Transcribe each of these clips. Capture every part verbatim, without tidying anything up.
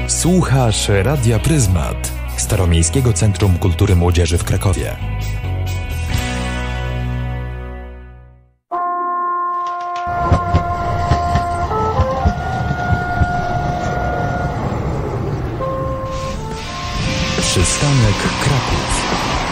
Słuchasz Radia Pryzmat, Staromiejskiego Centrum Kultury Młodzieży w Krakowie. Przystanek Kraków.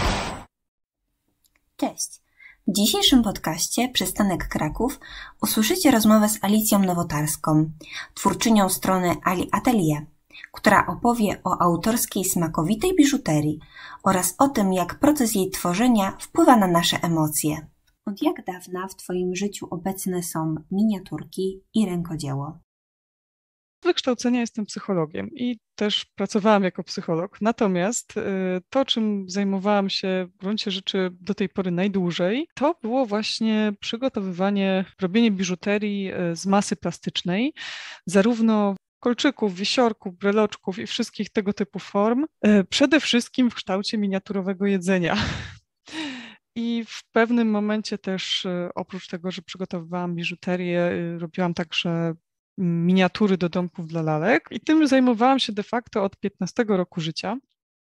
Cześć. W dzisiejszym podcaście Przystanek Kraków usłyszycie rozmowę z Alicją Nowotarską, twórczynią strony Ali Atelier, która opowie o autorskiej smakowitej biżuterii oraz o tym, jak proces jej tworzenia wpływa na nasze emocje. Od jak dawna w Twoim życiu obecne są miniaturki i rękodzieło? Z wykształcenia jestem psychologiem i też pracowałam jako psycholog. Natomiast to, czym zajmowałam się w gruncie rzeczy do tej pory najdłużej, to było właśnie przygotowywanie, robienie biżuterii z masy plastycznej, zarówno kolczyków, wisiorków, breloczków i wszystkich tego typu form, przede wszystkim w kształcie miniaturowego jedzenia. I w pewnym momencie też, oprócz tego, że przygotowywałam biżuterię, robiłam także miniatury do domków dla lalek i tym zajmowałam się de facto od piętnastego roku życia.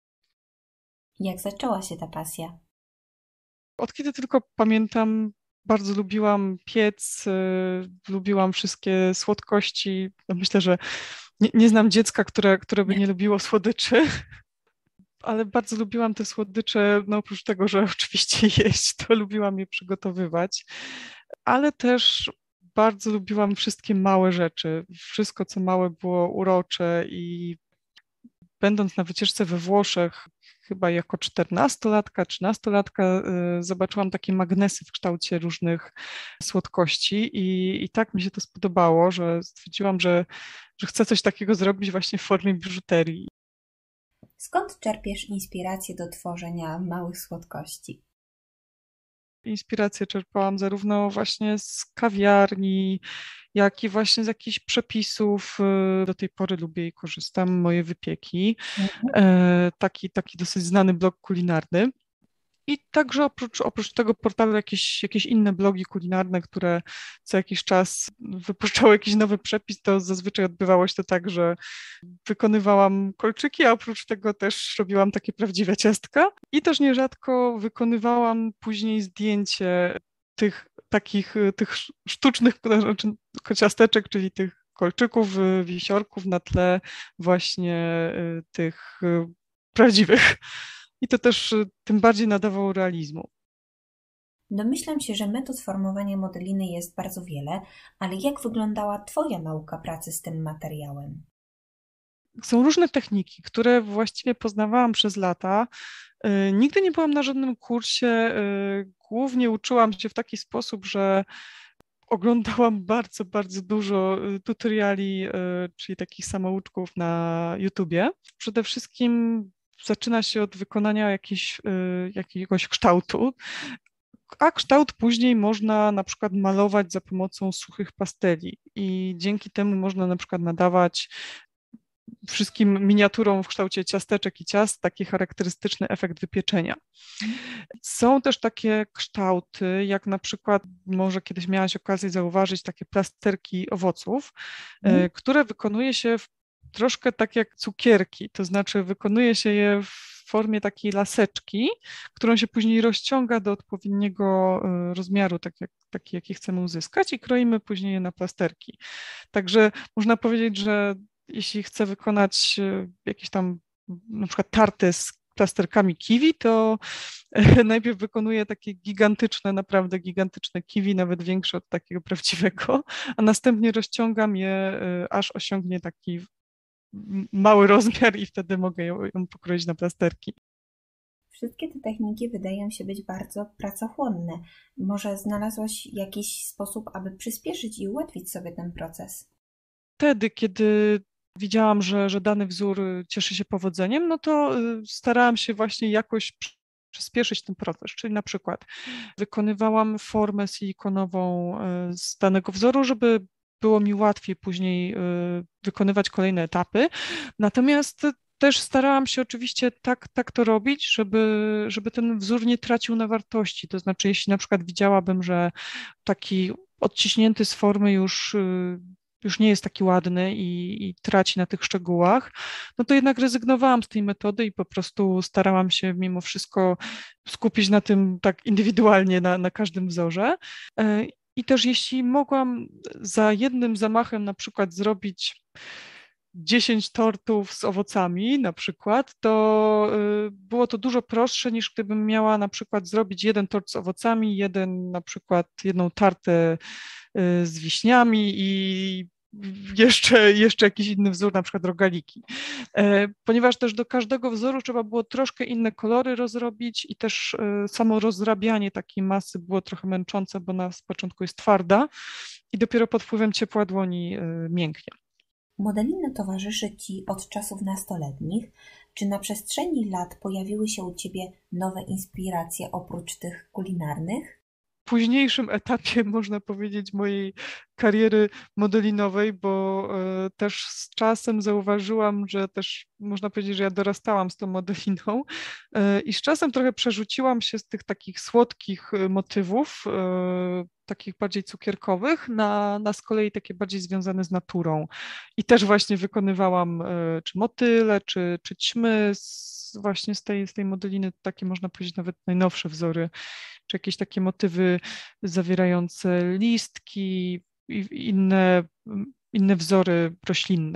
Jak zaczęła się ta pasja? Od kiedy tylko pamiętam, bardzo lubiłam piec, y, lubiłam wszystkie słodkości. Myślę, że nie, nie znam dziecka, które, które by nie lubiło słodyczy, ale bardzo lubiłam te słodycze, no oprócz tego, że oczywiście jeść, to lubiłam je przygotowywać, ale też bardzo lubiłam wszystkie małe rzeczy. Wszystko, co małe, było urocze i będąc na wycieczce we Włoszech, chyba jako czternastolatka, trzynastolatka, zobaczyłam takie magnesy w kształcie różnych słodkości i, i tak mi się to spodobało, że stwierdziłam, że, że chcę coś takiego zrobić właśnie w formie biżuterii. Skąd czerpiesz inspirację do tworzenia małych słodkości? Inspirację czerpałam zarówno właśnie z kawiarni, jak i właśnie z jakichś przepisów. Do tej pory lubię i korzystam, moje wypieki. Mhm. Taki, taki dosyć znany blog kulinarny. I także oprócz, oprócz tego portalu jakieś, jakieś inne blogi kulinarne, które co jakiś czas wypuszczały jakiś nowy przepis, to zazwyczaj odbywało się to tak, że wykonywałam kolczyki, a oprócz tego też robiłam takie prawdziwe ciastka. I też nierzadko wykonywałam później zdjęcie tych takich tych sztucznych znaczy, ciasteczek, czyli tych kolczyków, wisiorków na tle właśnie tych prawdziwych. I to też tym bardziej nadawało realizmu. Domyślam się, że metod formowania modeliny jest bardzo wiele, ale jak wyglądała Twoja nauka pracy z tym materiałem? Są różne techniki, które właściwie poznawałam przez lata. Nigdy nie byłam na żadnym kursie. Głównie uczyłam się w taki sposób, że oglądałam bardzo, bardzo dużo tutoriali, czyli takich samouczków na YouTubie. Przede wszystkim zaczyna się od wykonania jakiejś, jakiegoś kształtu, a kształt później można na przykład malować za pomocą suchych pasteli i dzięki temu można na przykład nadawać wszystkim miniaturom w kształcie ciasteczek i ciast taki charakterystyczny efekt wypieczenia. Są też takie kształty, jak na przykład, może kiedyś miałaś okazję zauważyć, takie plasterki owoców, mm. które wykonuje się w troszkę tak jak cukierki, to znaczy wykonuje się je w formie takiej laseczki, którą się później rozciąga do odpowiedniego rozmiaru, tak jak, taki jaki chcemy uzyskać i kroimy później je na plasterki. Także można powiedzieć, że jeśli chcę wykonać jakieś tam na przykład tarty z plasterkami kiwi, to najpierw wykonuję takie gigantyczne, naprawdę gigantyczne kiwi, nawet większe od takiego prawdziwego, a następnie rozciągam je, aż osiągnie taki mały rozmiar i wtedy mogę ją, ją pokroić na plasterki. Wszystkie te techniki wydają się być bardzo pracochłonne. Może znalazłaś jakiś sposób, aby przyspieszyć i ułatwić sobie ten proces? Wtedy, kiedy widziałam, że, że dany wzór cieszy się powodzeniem, no to starałam się właśnie jakoś przyspieszyć ten proces, czyli na przykład wykonywałam formę silikonową z danego wzoru, żeby było mi łatwiej później wykonywać kolejne etapy. Natomiast też starałam się oczywiście tak, tak to robić, żeby, żeby ten wzór nie tracił na wartości. To znaczy, jeśli na przykład widziałabym, że taki odciśnięty z formy już już nie jest taki ładny i, i traci na tych szczegółach, no to jednak rezygnowałam z tej metody i po prostu starałam się mimo wszystko skupić na tym tak indywidualnie, na, na każdym wzorze. I też jeśli mogłam za jednym zamachem na przykład zrobić dziesięć tortów z owocami na przykład, to było to dużo prostsze niż gdybym miała na przykład zrobić jeden tort z owocami, jeden na przykład jedną tartę z wiśniami i jeszcze, jeszcze jakiś inny wzór, na przykład rogaliki. Ponieważ też do każdego wzoru trzeba było troszkę inne kolory rozrobić i też samo rozrabianie takiej masy było trochę męczące, bo na z początku jest twarda i dopiero pod wpływem ciepła dłoni mięknie. Modelina towarzyszy Ci od czasów nastoletnich. Czy na przestrzeni lat pojawiły się u Ciebie nowe inspiracje oprócz tych kulinarnych? W późniejszym etapie, można powiedzieć, mojej kariery modelinowej, bo e, też z czasem zauważyłam, że też można powiedzieć, że ja dorastałam z tą modeliną e, i z czasem trochę przerzuciłam się z tych takich słodkich motywów, e, takich bardziej cukierkowych, na, na z kolei takie bardziej związane z naturą. I też właśnie wykonywałam e, czy motyle, czy, czy ćmy z, właśnie z tej, z tej modeliny, takie można powiedzieć nawet najnowsze wzory, czy jakieś takie motywy zawierające listki i inne, inne wzory roślinne.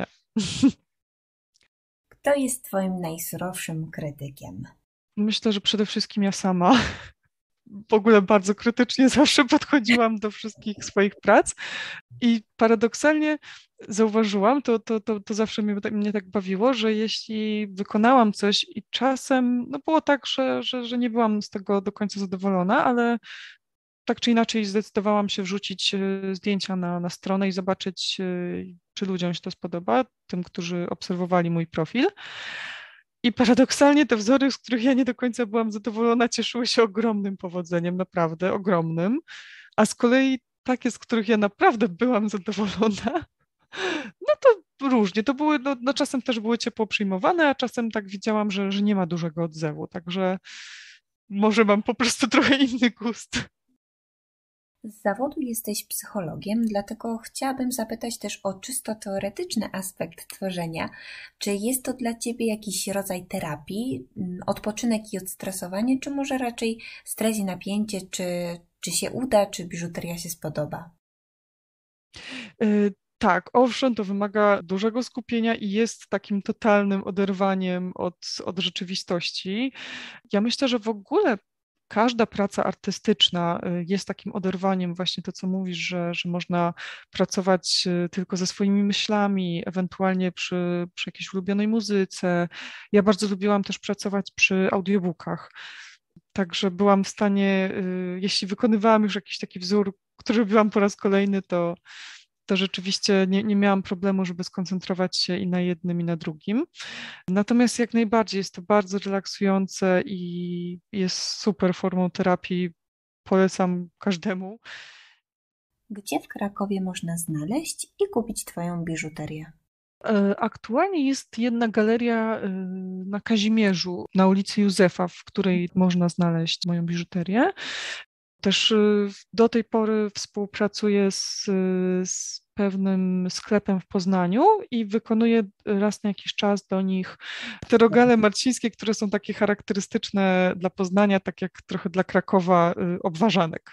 Kto jest Twoim najsurowszym krytykiem? Myślę, że przede wszystkim ja sama. W ogóle bardzo krytycznie zawsze podchodziłam do wszystkich swoich prac i paradoksalnie zauważyłam, to, to, to, to zawsze mnie, mnie tak bawiło, że jeśli wykonałam coś i czasem, no było tak, że, że, że nie byłam z tego do końca zadowolona, ale tak czy inaczej zdecydowałam się wrzucić zdjęcia na, na stronę i zobaczyć, czy ludziom się to spodoba, tym, którzy obserwowali mój profil. I paradoksalnie te wzory, z których ja nie do końca byłam zadowolona, cieszyły się ogromnym powodzeniem, naprawdę ogromnym, a z kolei takie, z których ja naprawdę byłam zadowolona, no to różnie, to były, no, no czasem też były ciepło przyjmowane, a czasem tak widziałam, że, że nie ma dużego odzewu, także może mam po prostu trochę inny gust. Z zawodu jesteś psychologiem, dlatego chciałabym zapytać też o czysto teoretyczny aspekt tworzenia. Czy jest to dla Ciebie jakiś rodzaj terapii, odpoczynek i odstresowanie, czy może raczej stres i napięcie, czy, czy się uda, czy biżuteria się spodoba? Y- Tak, owszem, to wymaga dużego skupienia i jest takim totalnym oderwaniem od, od rzeczywistości. Ja myślę, że w ogóle każda praca artystyczna jest takim oderwaniem, właśnie to, co mówisz, że, że można pracować tylko ze swoimi myślami, ewentualnie przy, przy jakiejś ulubionej muzyce. Ja bardzo lubiłam też pracować przy audiobookach. Także byłam w stanie, jeśli wykonywałam już jakiś taki wzór, który robiłam po raz kolejny, to to rzeczywiście nie, nie miałam problemu, żeby skoncentrować się i na jednym, i na drugim. Natomiast jak najbardziej jest to bardzo relaksujące i jest super formą terapii. Polecam każdemu. Gdzie w Krakowie można znaleźć i kupić Twoją biżuterię? Aktualnie jest jedna galeria na Kazimierzu, na ulicy Józefa, w której można znaleźć moją biżuterię. Też do tej pory współpracuję z, z pewnym sklepem w Poznaniu i wykonuję raz na jakiś czas do nich te rogale marcińskie, które są takie charakterystyczne dla Poznania, tak jak trochę dla Krakowa, obwarzanek.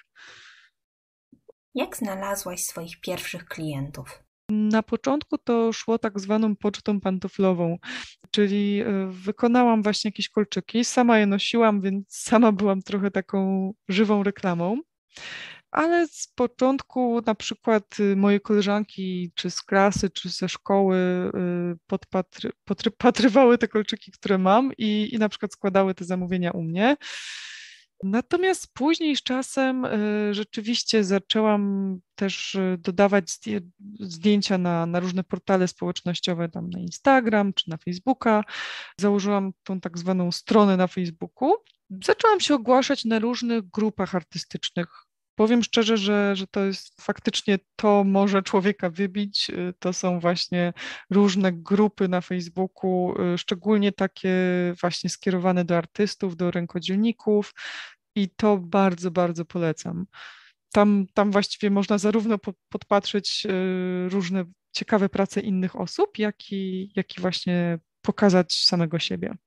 Jak znalazłaś swoich pierwszych klientów? Na początku to szło tak zwaną pocztą pantoflową, czyli wykonałam właśnie jakieś kolczyki, sama je nosiłam, więc sama byłam trochę taką żywą reklamą, ale z początku na przykład moje koleżanki czy z klasy, czy ze szkoły podpatry, podpatrywały te kolczyki, które mam i, i na przykład składały te zamówienia u mnie. Natomiast później z czasem y, rzeczywiście zaczęłam też dodawać zdjęcia na, na różne portale społecznościowe, tam na Instagram czy na Facebooka. Założyłam tą tak zwaną stronę na Facebooku. Zaczęłam się ogłaszać na różnych grupach artystycznych. Powiem szczerze, że, że to jest faktycznie to może człowieka wybić. To są właśnie różne grupy na Facebooku, szczególnie takie właśnie skierowane do artystów, do rękodzielników i to bardzo, bardzo polecam. Tam, tam właściwie można zarówno podpatrzeć różne ciekawe prace innych osób, jak i, jak i właśnie pokazać samego siebie.